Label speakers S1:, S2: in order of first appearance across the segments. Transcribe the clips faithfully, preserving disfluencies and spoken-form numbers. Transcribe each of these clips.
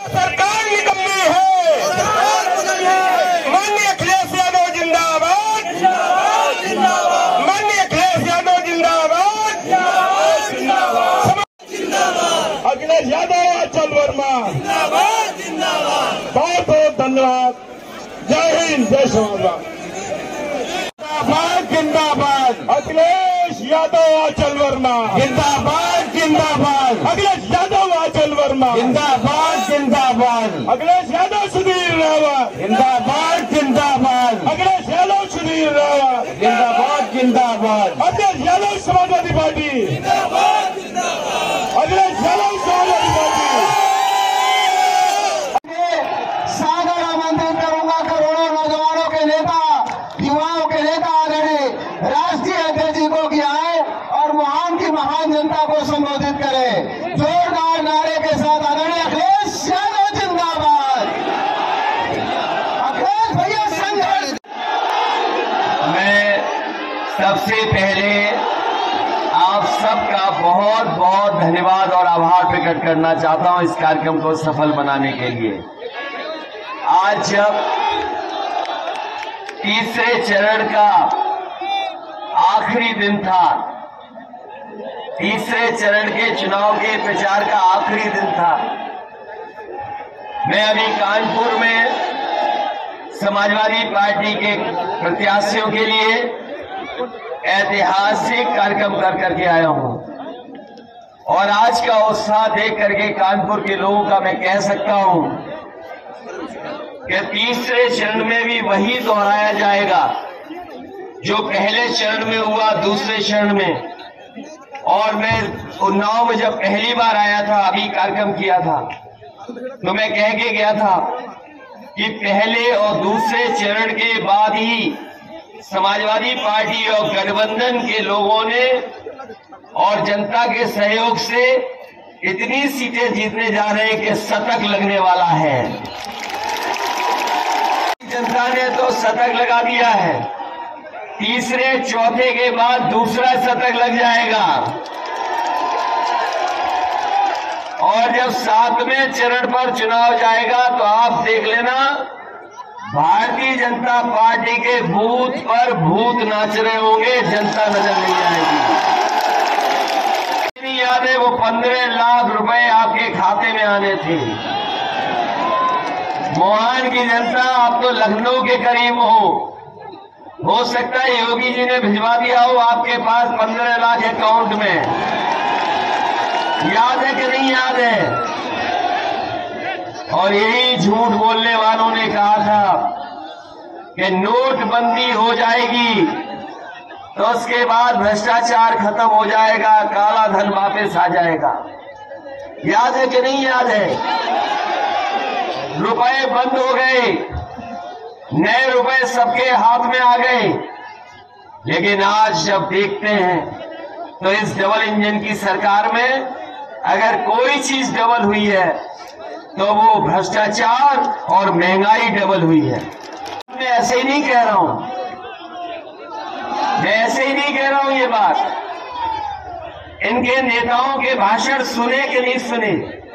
S1: सरकार निकम्मी है, माननीय अखिलेश यादव जिंदाबाद, माननीय अखिलेश यादव जिंदाबाद, अखिलेश यादव अचल वर्मा बहुत बहुत धन्यवाद। जय हिंद, जय श्रीराम। जिंदाबाद जिंदाबाद अखिलेश यादव अचल वर्मा, जिंदाबाद जिंदाबाद अखिलेश यादव अचल वर्मा, जिंदाबाद जिंदाबाद अखिलेश यादव सुधीर रावत, जिंदाबाद जिंदाबाद अखिलेश यादव सुधीर रावत, जिंदाबाद जिंदाबाद अखिलेश यादव समाजवादी पार्टी, जिंदाबाद जिंदाबाद अखिलेश यादव समाजवादी पार्टी।
S2: सागर आमंत्रित करूंगा करोड़ों नौजवानों के नेता, युवाओं के नेता आदरणीय राष्ट्रीय अध्यक्ष जी को कि आए और महान की महान जनता को संबोधित करें। जोरदार नारे के साथ आदरणीय अखिलेश यादव जिंदाबाद, अखिलेश भैया संघर्ष।
S3: मैं सबसे पहले आप सबका बहुत बहुत धन्यवाद और आभार प्रकट करना चाहता हूं इस कार्यक्रम को सफल बनाने के लिए। आज जब तीसरे चरण का आखिरी दिन था, तीसरे चरण के चुनाव के प्रचार का आखिरी दिन था, मैं अभी कानपुर में समाजवादी पार्टी के प्रत्याशियों के लिए ऐतिहासिक कार्यक्रम कर करके आया हूं और आज का उत्साह देख करके कानपुर के लोगों का मैं कह सकता हूं कि तीसरे चरण में भी वही दोहराया जाएगा जो पहले चरण में हुआ दूसरे चरण में। और मैं उन्नाव में जब पहली बार आया था, अभी कार्यक्रम किया था, तो मैं कह के गया था कि पहले और दूसरे चरण के बाद ही समाजवादी पार्टी और गठबंधन के लोगों ने और जनता के सहयोग से इतनी सीटें जीतने जा रहे हैं कि शतक लगने वाला है। जनता ने तो शतक लगा दिया है, तीसरे चौथे के बाद दूसरा शतक लग जाएगा और जब सातवें चरण पर चुनाव जाएगा तो आप देख लेना, भारतीय जनता पार्टी के बूथ पर भूत नाच रहे होंगे, जनता नजर नहीं आएगी। याद है वो पंद्रह लाख रुपए आपके खाते में आने थे। मोहान की जनता, आप तो लखनऊ के करीब हो हो सकता है योगी जी ने भिजवा दिया हो आपके पास पंद्रह लाख अकाउंट में। याद है कि नहीं याद है? और यही झूठ बोलने वालों ने कहा था कि नोटबंदी हो जाएगी तो उसके बाद भ्रष्टाचार खत्म हो जाएगा, काला धन वापस आ जाएगा। याद है कि नहीं याद है? रुपए बंद हो गए, नए रुपए सबके हाथ में आ गए। लेकिन आज जब देखते हैं तो इस डबल इंजन की सरकार में अगर कोई चीज डबल हुई है तो वो भ्रष्टाचार और महंगाई डबल हुई है। मैं ऐसे ही नहीं कह रहा हूं, मैं ऐसे ही नहीं कह रहा हूं ये बात। इनके नेताओं के भाषण सुने कि नहीं सुने,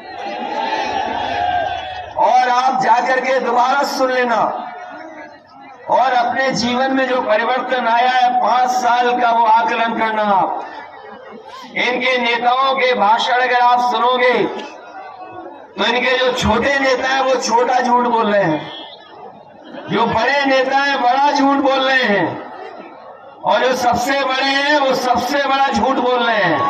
S3: और आप जाकर के दोबारा सुन लेना और अपने जीवन में जो परिवर्तन आया है पांच साल का वो आकलन करना। आप इनके नेताओं के भाषण अगर आप सुनोगे तो इनके जो छोटे नेता हैं वो छोटा झूठ बोल रहे हैं, जो बड़े नेता हैं बड़ा झूठ बोल रहे हैं, और जो सबसे बड़े हैं वो सबसे बड़ा झूठ बोल रहे हैं।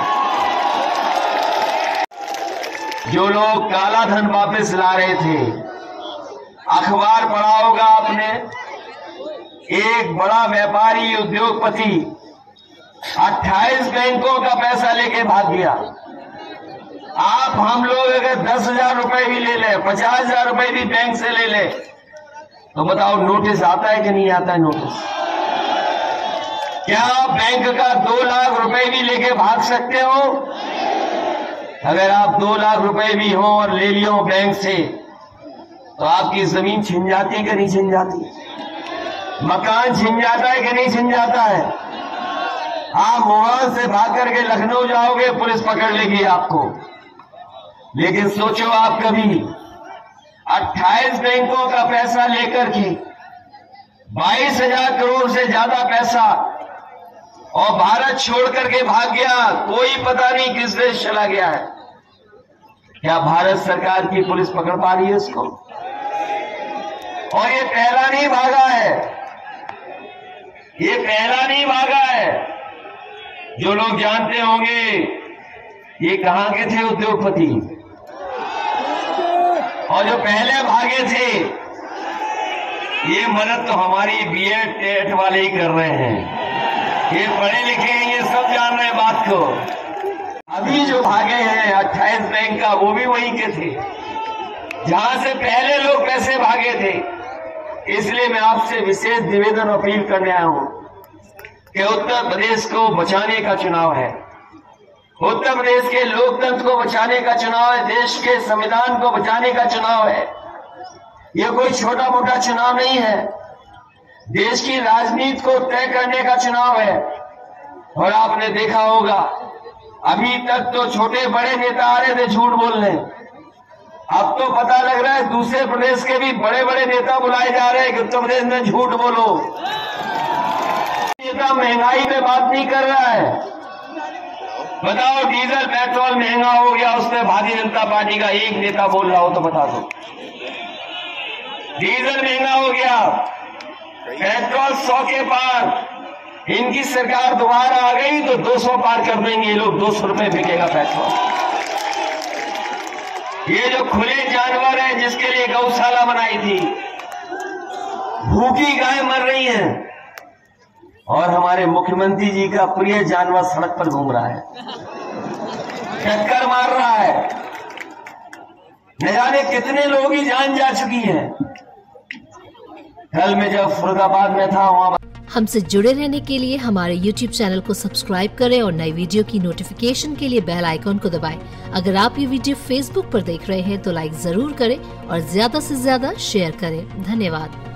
S3: जो लोग काला धन वापस ला रहे थे, अखबार पढ़ा होगा आपने, एक बड़ा व्यापारी उद्योगपति अट्ठाईस बैंकों का पैसा लेके भाग गया। आप हम लोग अगर दस हजार रुपए भी ले लें, पचास हजार रुपए भी बैंक से ले लें, तो बताओ नोटिस आता है कि नहीं आता है नोटिस? क्या आप बैंक का दो लाख रुपए भी लेके भाग सकते हो? अगर आप दो लाख रुपए भी हो और ले लियो बैंक से तो आपकी जमीन छिन जाती है कि नहीं छिन जाती? मकान छिन जाता है कि नहीं छिन जाता है? आप मोहान से भाग करके लखनऊ जाओगे, पुलिस पकड़ लेगी आपको। लेकिन सोचो आप कभी अट्ठाईस बैंकों का पैसा लेकर के बाईस हजार करोड़ से ज्यादा पैसा और भारत छोड़ करके भाग गया। कोई पता नहीं किस देश चला गया है। क्या भारत सरकार की पुलिस पकड़ पा रही है इसको? और ये पहला नहीं भागा है, ये पहला नहीं भागा है। जो लोग जानते होंगे ये कहां के थे उद्योगपति, और जो पहले भागे थे ये मदद तो हमारी बीएड टेट वाले ही कर रहे हैं। ये पढ़े लिखे हैं, ये सब जान रहे हैं बात को। अभी जो भागे हैं अट्ठाईस बैंक का, वो भी वहीं के थे जहां से पहले लोग पैसे भागे थे। इसलिए मैं आपसे विशेष निवेदन अपील करने आया हूं कि उत्तर प्रदेश को बचाने का चुनाव है, उत्तर प्रदेश के लोकतंत्र को बचाने का चुनाव है, देश के संविधान को बचाने का चुनाव है। यह कोई छोटा मोटा चुनाव नहीं है, देश की राजनीति को तय करने का चुनाव है। और आपने देखा होगा अभी तक तो छोटे बड़े नेता आ रहे थे झूठ बोलने, अब तो पता लग रहा है दूसरे प्रदेश के भी बड़े बड़े नेता बुलाए जा रहे हैं कि उत्तर प्रदेश में झूठ बोलो। नेता महंगाई पे बात नहीं कर रहा है। बताओ डीजल पेट्रोल महंगा हो गया, उसमें भारतीय जनता पार्टी का एक नेता बोल रहा हो तो बता दो। डीजल महंगा हो गया, पेट्रोल सौ के पार, इनकी सरकार दोबारा आ गई तो दो सौ पार कर देंगे ये लोग, दो सौ रुपए बिकेगा पेट्रोल। ये जो खुले जानवर हैं जिसके लिए गौशाला बनाई थी, भूखी गाय मर रही हैं और हमारे मुख्यमंत्री जी का प्रिय जानवर सड़क पर घूम रहा है, टक्कर मार रहा है। न जाने कितने लोगों की जान जा चुकी है। कल मैं जब फरीदाबाद में था वहां
S4: हमसे जुड़े रहने के लिए हमारे यूट्यूब चैनल को सब्सक्राइब करें और नई वीडियो की नोटिफिकेशन के लिए बेल आइकॉन को दबाएं। अगर आप ये वीडियो फेसबुक पर देख रहे हैं तो लाइक जरूर करें और ज्यादा से ज्यादा शेयर करें। धन्यवाद।